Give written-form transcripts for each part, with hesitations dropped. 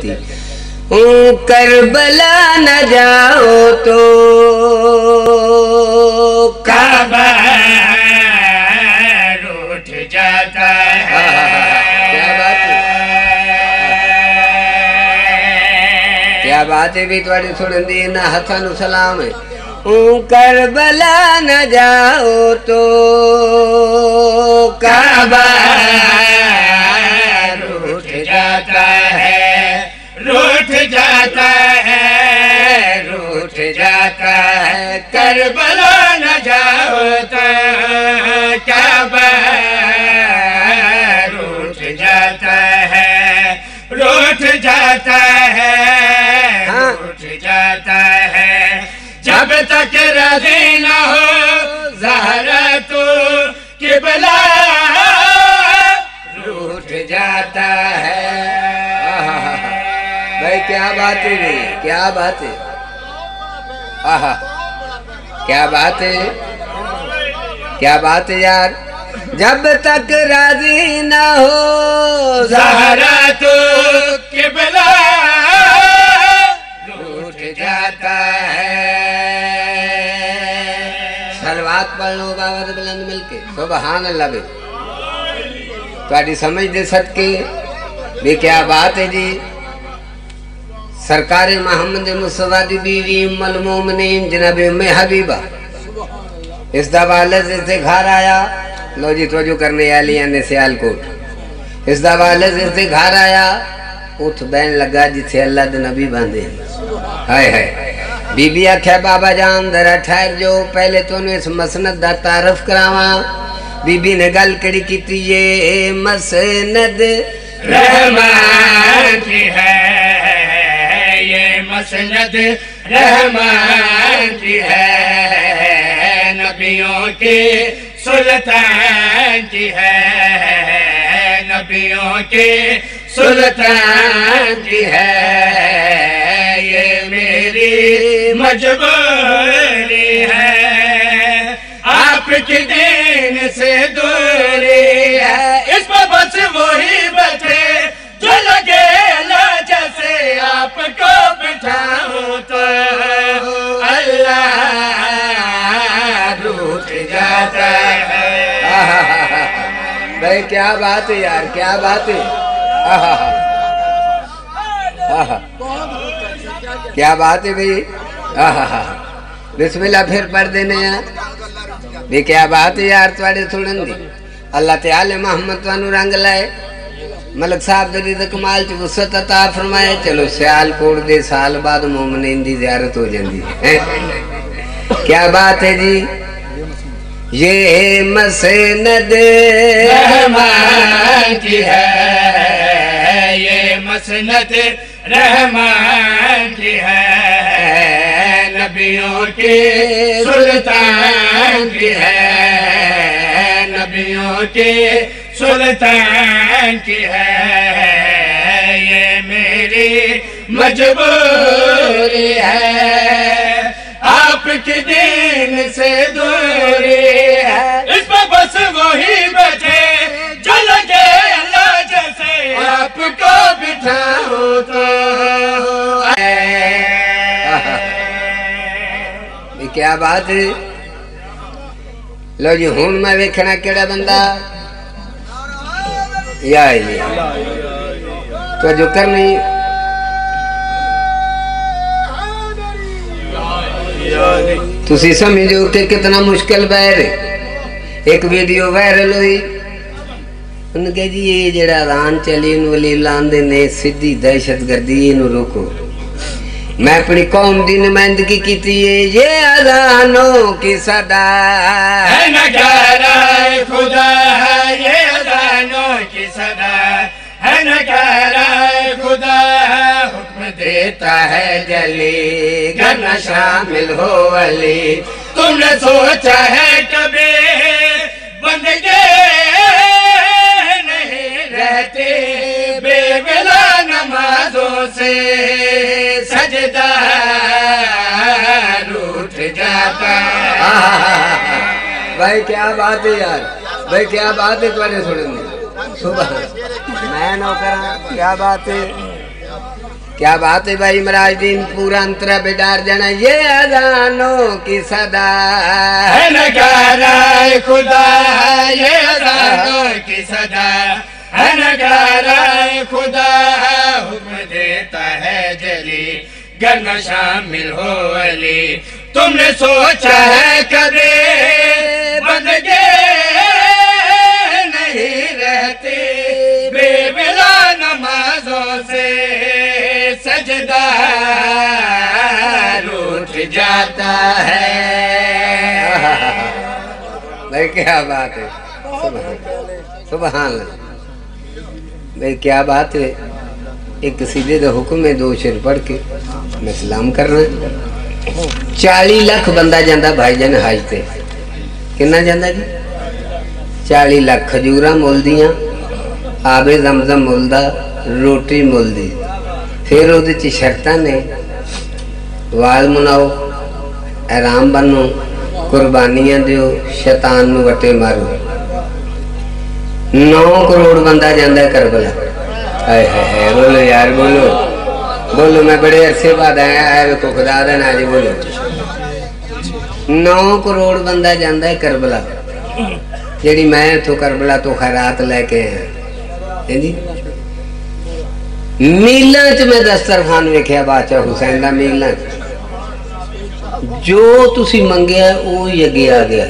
گلتی کربلا نہ جاؤ تو کعبہ روٹھ جاتا ہے کیا بات ہے کیا بات ہے بھی تواڈی سنن دی نہ ہتھاں نوں سلام ہے کربلا نہ جاؤ تو کعبہ روٹھ جاتا ہے روٹھ جاتا ہے روٹھ جاتا ہے کربلا نہ جاؤ تو کعبہ روٹھ جاتا ہے روٹھ جاتا ہے روٹھ جاتا ہے جب تک راضی نہ ہو زہرا تو قبلہ روٹھ جاتا ہے بھائی کیا بات ہے بھائی کیا بات ہے کیا بات ہے کیا بات ہے یار جب تک راضی نہ ہو زہرا تو قبلہ روٹھ جاتا ہے سلوات پڑھ لو بابا بلند مل کے سبحان اللہ بھائی تواڈی سمجھ دے صدقے بھی کیا بات ہے جی سرکار محمد مصطفیٰ دی بیوی ام المومنین جناب ام حبیبہ اس دفعہ لذت سے گھر آیا لو جی توجہ کرنے والی نے سیال کوٹ اس دفعہ لذت سے گھر آیا اٹھ بین لگا جتھے اللہ دے نبی باندھے ہائے ہائے بی بی آکھیا بابا جان ذرا ٹھہر جو پہلے تو اس مسند دا تعارف کراواں بی بی نے گل کڑی کیتی یہ مسند رحمان کی ہے یہ مسند رحمان کی ہے نبیوں کے سلطان کی ہے نبیوں کے سلطان کی ہے یہ میری مجبوری ہے آپ کی دین سے دوری ہے اس پر بس وہی بچے جو لگے لاجا سے آپ کو بٹھاؤں تو اللہ روٹھ جاتا ہے بھائی کیا بات ہے یار کیا بات ہے کیا بات ہے بھائی بسم اللہ پھر پڑھ دینے یار بھی کیا بات ہے یار تواڈے سنن دی اللہ تعالی محمد توانو رنگ لائے ملک صاحب دے رزق مال چ وسعت عطا فرمائے چلو سیال کوٹ دے سال بعد مومنین دی زیارت ہو جاندی ہے کیا بات ہے جی یہ مسند رحمان کی ہے یہ مسند رحمان کی ہے نبیوں کے سلطان کی ہے نبیوں کے سلطان کی ہے یہ میری مجبوری ہے آپ کی دین سے دوری ہے اس پر بس وہی بچے جو لگے اللہ جیسے آپ کو بٹھاؤں تو کیا بات ہے لو جی ہون میں ویکھنا کیڑا بندہ یا تو جو کرنی تسی سمجھو کہ کتنا مشکل بیر ہے ایک ویڈیو وائرل ہوئی انہوں نے کہا جی یہ جڑا ران چلی انہوں ولی لاندے نے سدھی دہشت گردی انہوں روکو میں اپنی قوم دی نمائندگی کی تھی یہ اذانوں کی صدا ہے نگارہ خدا یہ اذانوں کی صدا ہے نگارہ خدا حکم دیتا ہے جلی گر نہ شامل ہو علی تم نے سوچا ہے کبھی بندگے نہیں رہتے بے بلا نمازوں سے سجدہ روٹھ جاتا ہے بھائی کیا بات ہے یار بھائی کیا بات ہے تمہارے سننے صبح میں نو کرا کیا بات ہے کیا بات ہے بھائی مراج دین پورا انترا بیدار جانا یہ اذانوں کی صدا ہے نگارہ خدا یہ اذانوں کی صدا ہے نگارہ خدا حکم دیتا ہے جلی گرنا شامل ہو علی تم نے سوچا ہے کبھی بندگے نہیں رہتے بے بلا نمازوں سے سجدہ روٹ جاتا ہے بھائی کیا بات ہے سبحان اللہ بھائی کیا بات ہے ایک سیدھے دا حکم ہے 2 شعر پڑھ کے میں سلام کرنا 40 لاکھ بندہ جاندہ بھائی جان حج تے کنا جاندہ جی 40 لاکھ کھجورہ مول دیاں آب زمزم مولدہ روٹی مول دی پھر وہ چی شرطہ نے واز مناؤ احرام بنو قربانیاں دیو شیطان نو وٹے مارو 9 کروڑ بندہ جاندہ ہے کربلا بولو یار بولو میں بڑے عرصے بعد آیا ہے کو خدا دا ناجی بولو 9 کروڑ بندہ جاندہ ہے کربلا جیڑی میں تو کربلا تو خیرات لے کے ہیں جی میلان چ میں دسترخوان ویکھیا بادشاہ حسین دا میلان جو تسی منگیا ہے وہ ہی اگے آ گیا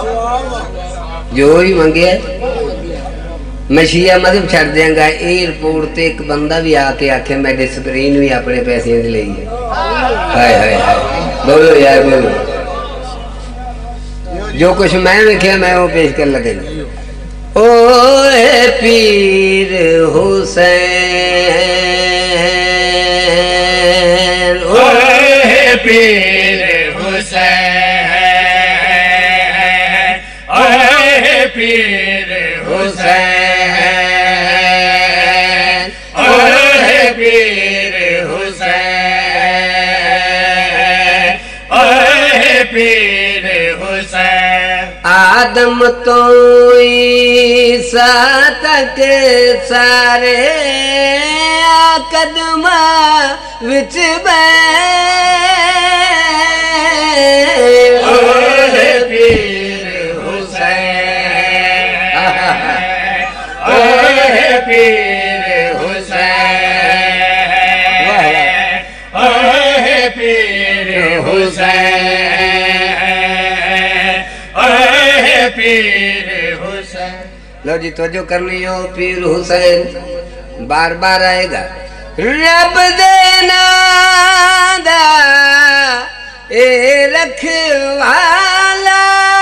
جو ہی منگیا ہے میں شیعہ مذہب چھڑ دیاں گا ایئرپورٹ تے ایک بندہ بھی آکے آکھے میں ڈسپرین بھی اپنے پیسے دے لئی ہے ہائے بولو یار بولو جو کچھ میں ویکھیا میں وہ پیش کر لگے اوے پیر حسین اوے پیر حسین اوے پیر حسین اوے پیر حسین اوے پیر حسین آدم تو عیسیٰ تک سارے قدمہ وچ بین اوے پیر حسین اوے پیر حسین اوے پیر حسین اوے پیر حسین لو جی توجہ کرنی ہو پیر حسین بار بار آئے گا رب دینا دا اے رکھوالا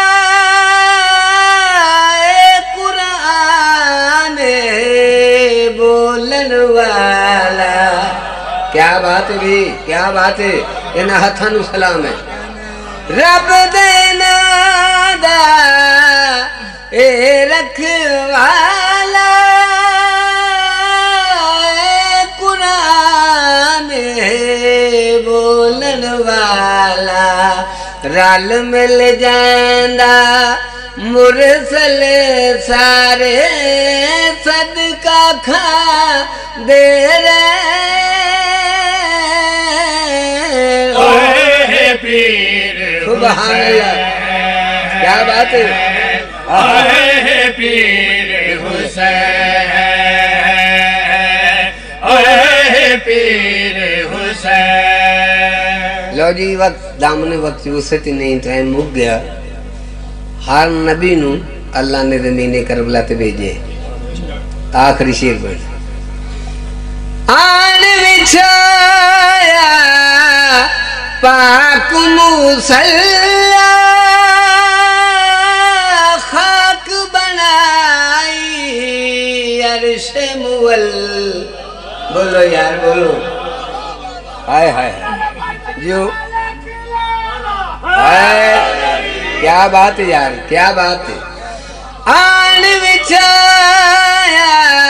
اے قرآن بولن والا کیا بات ہے بھی کیا بات ہے انہا ہتھانو سلام ہے رب دینا دا اے رکھوالا اے قرآن بولن والا رال مل جاندہ مرسل سارے صدقہ کھا دے اوے پیر سبحان اللہ کیا بات ہے اوے پیر حسین اوے پیر حسین لو جی وقت دامن وقت وسط نہیں ٹائم مک گیا ہر نبی نو اللہ نے زمین کربلا تے بھیجے آخری شیر بڑھ آن وچھایا پاک مسلح خاک بنائی عرش مول بولو یار بولو ہائے ہائے جو کیا بات ہے یار کیا بات ہے آن وچھایا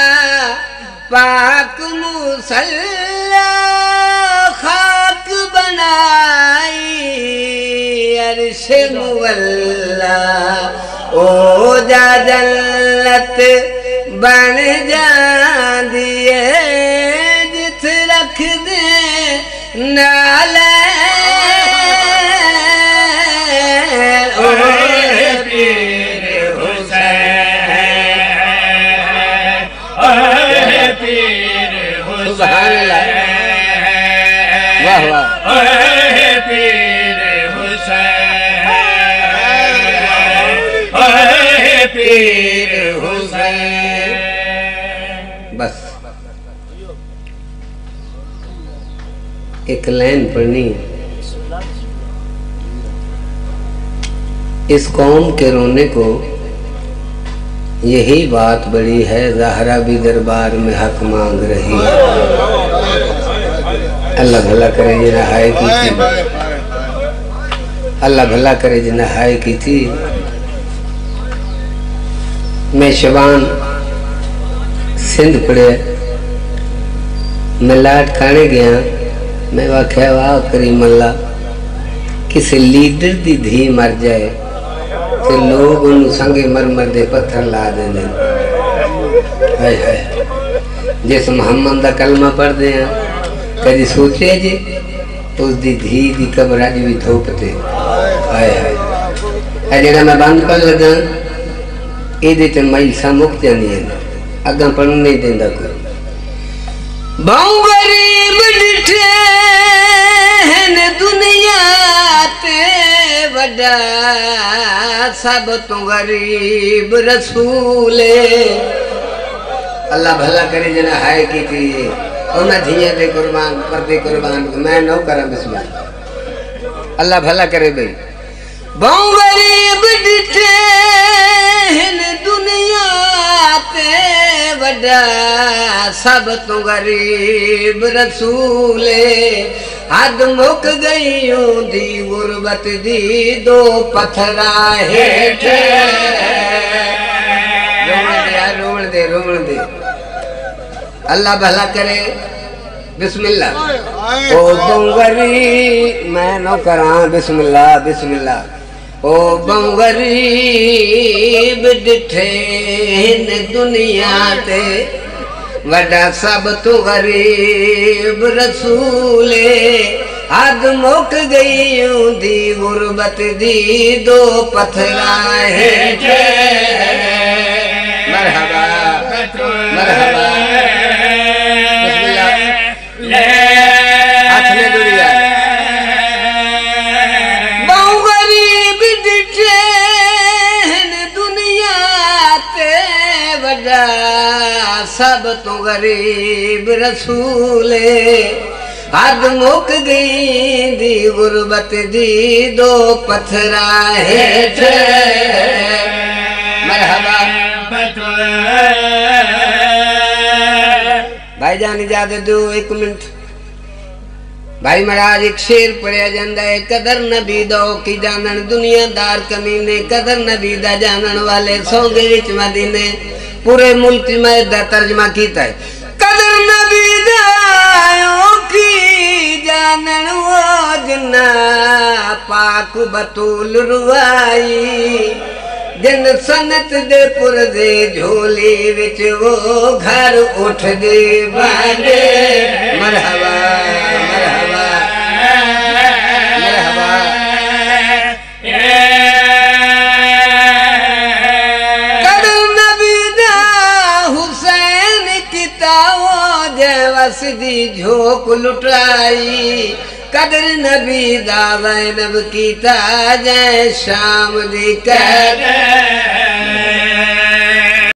پاک مسلح خاک بنائی عرش مولا او جا جنت بن جان دیئے جت رکھ دے نالے سبحان اللہ واہ واہ پیر حسین پیر حسین بس ایک لائن پڑھنی ہے اس قوم کے رونے کو یہی بات بڑی ہے زہرا بھی دربار میں حق مانگ رہی ہے اللہ بھلا کرے جنہ ہائے کی تھی اللہ بھلا کرے جنہ ہائے کی تھی میں شبان سندھ پڑے میں لاٹ کھانے گیا میں واقعہ واہ کریم اللہ کسی لیڈر دی دھی مر جائے تو لوگ انہوں سنگے مرمر دے پتھر لا دیں دیں جیس محمد دا کلمہ پڑھ دیں کدی سوچے جی اس دی دھی دی قبر اج بھی دھوپتے اے جڑا میں بند پڑھ لگا اے دیتے مجلسہ مک جانی ہے اگاں پڑھنے نہیں دیندہ کوئی باؤں غریب ڈٹھے ہیں دنیا تے وڈا سب تو غریب رسولے اللہ بھلا کرے جنہ ہائے کی تھی انہ دھیے دے قربان پردے قربان میں نو کرم بسم اللہ اللہ بھلا کرے بھئی باؤں غریب ڈٹھے ہیں دنیا تے وڈا سب تو غریب رسولے حد مک گئیوں دی غربت دی دو پتھرہ ہیٹھے رومن دے اللہ بھلا کرے بسم اللہ او بنگری میں نو کراں بسم اللہ او بنگریب ڈٹھے ہن دنیا تے وڈا سب تو غریب رسولے حد مک گئیوں دی غربت دی دو پتھرہ ہیٹھے مرحبا مرحبا بسم اللہ ہاتھ میں دنیا باؤں غریب ڈٹھے ہن دنیا تے وڈا سب تو غریب رسولے حد مک گئی دی غربت دی دو پتھرہ ہیٹھے مرحبا بھائی جان اجازت دو ایک منٹ بھائی مراج ایک شیر پڑھیا جاندہ ہے قدر نبی دو کی جانن دنیا دار کمینے قدر نبی دا جانن والے سونگے وچ مدینے پورے ملک میں دا ترجمہ کیتا ہے قدر نبی دایوں کی جانن وہ جنہ پاک بطول روائی جن سنت دے پر دے جھولی وچ وہ گھر اٹھ دے باندے مرحبا مرحبا مرحبا قدر نبی دا حسین کتاو جے وسدی جھوک لٹائی قدر نبی دا زینب کیتا جے شام دی قید